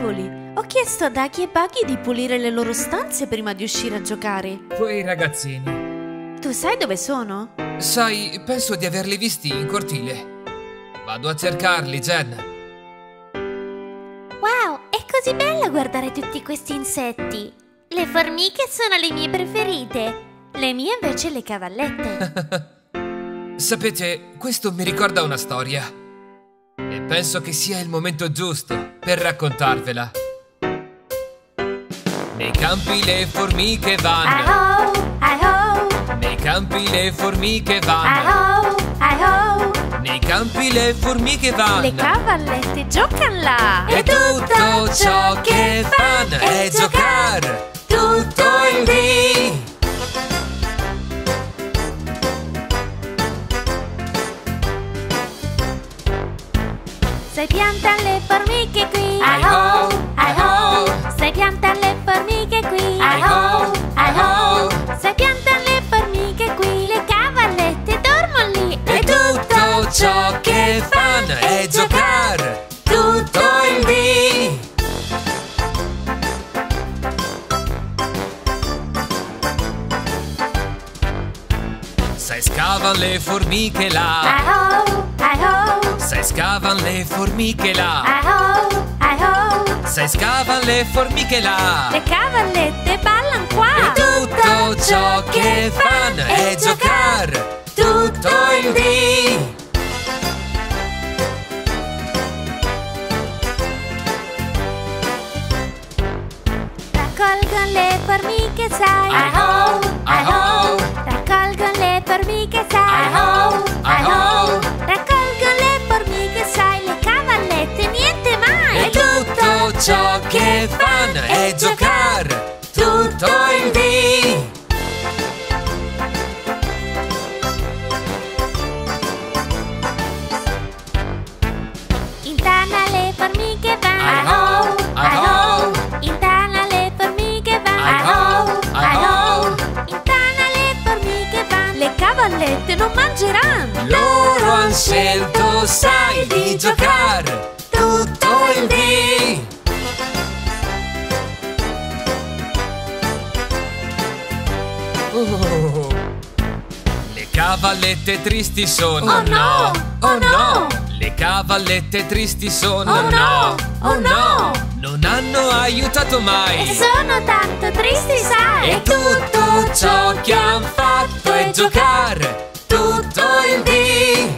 cavoli! Ho chiesto a Ducky e Buggy di pulire le loro stanze prima di uscire a giocare. Quei ragazzini. Tu sai dove sono? Sai, penso di averli visti in cortile. Vado a cercarli, Jen. Wow, è così bello guardare tutti questi insetti. Le formiche sono le mie preferite. Le mie invece le cavallette. Sapete, questo mi ricorda una storia. E penso che sia il momento giusto per raccontarvela. Nei campi le formiche vanno. Aho, aho, Nei campi le formiche vanno. aho, aho. Nei campi le formiche vanno. Le cavallette giocano là! E tutto ciò che fanno è giocare tutto il dì. Se piantano le formiche qui, Aho, aho. aho. Se piantano le formiche qui, Aho, aho. Se piantano le formiche qui, le cavallette dormono lì. E tutto ciò che fanno è giocare tutto il dì. Se scavano le formiche là. Aho, aho, Se scavano le formiche là. aho, aho. Se scavano le formiche là. Le cavallette ballano qua! E tutto ciò che fanno è giocare tutto il dì. Raccolgono le formiche, sai. Aho, aho. Raccolgono le formiche, sai. Aho, aho. Raccolgono le formiche, sai. Le cavallette, niente mai. E tutto ciò che fanno è giocare tutto il dì. In tana le formiche vanno. Aho, aho. In tana le formiche vanno. Aho, aho. In tana le formiche vanno. Le cavallette non mangeranno! Loro han scelto, sai, di giocare tutto il dì. Oh. Le cavallette tristi sono. Oh no, oh no. Le cavallette tristi sono. Oh no, oh no. Non hanno aiutato mai. E sono tanto tristi, sai. E tutto ciò che han fatto è giocare tutto il dì.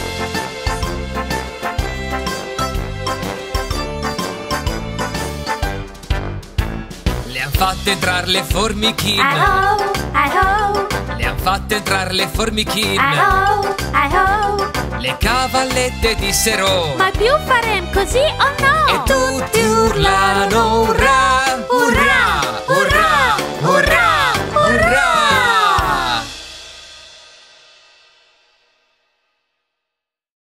Le han fatte entrare le formichine. Aho, aho, Le han fatte entrare le formichine. aho, aho. Le cavallette dissero. Mai più faremo così o no? E tutti urlano urrà, urrà, urrà.